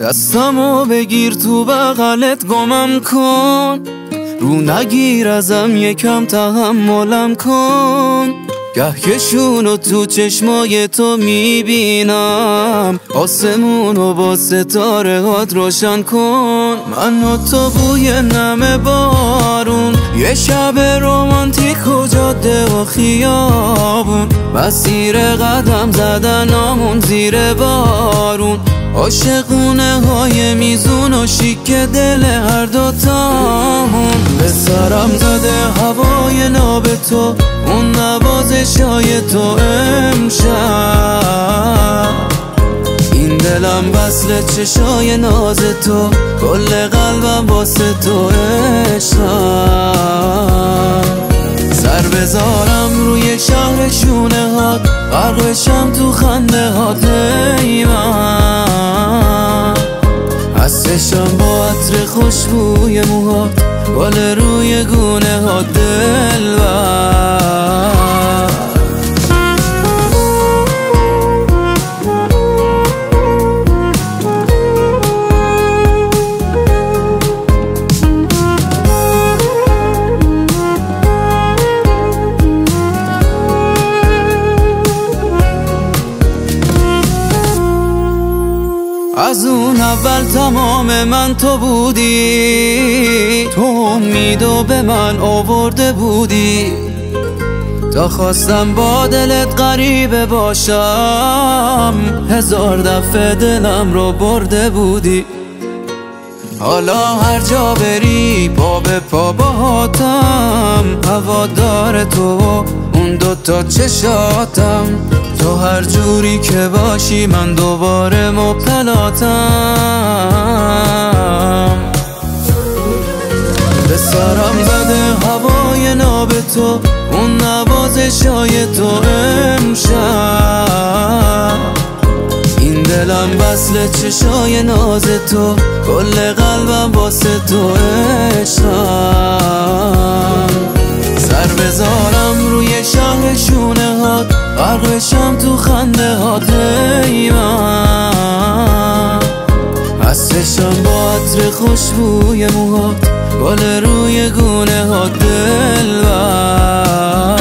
دستمو بگیر تو بغلت گمم کن، رو نگیر ازم یکم تحملم کن. گهکشونو تو چشمای تو میبینم، آسمونو با ستاره هات روشن کن. من و تو بوی نم بارون، یه شب رومانتیک و جاده و خیابون، مسیر قدم زدنامون زیر بارون، عاشقونه های میزون و شیک دل هر دوتامون. به سرم زده هوای ناب تو، اون نوازشای تو امشب. این دلم وصل چشای ناز تو، کل قلبم واسه تو عشقم. سر بذارم روی شهر شونه هات، غرقشم تو خنده هات ای من. هستشم با عطر خوشبوی موهات، گل روی گونه هات دلبر. از اون اول تمام من تو بودی، تو امیدو به من آورده بودی، تا خواستم با دلت غریبه باشم، هزار دفعه دلم رو برده بودی. حالا هر جا بری پا به پا باهاتم، هوادار تو اون دوتا چشاتم، تو هر جوری که باشی من دوباره مبتلاتم. به سرم زده هوای ناب تو، اون نوازشای تو امشب. این دلم وصل چشای ناز تو، کل قلبم واسه تو عشقم. سر بذارم روی شهر شونه هات، غرقشم تو خنده هات ای من. هستشم با عطر خوشبوی موهات، گل روی گونه هات دلبر.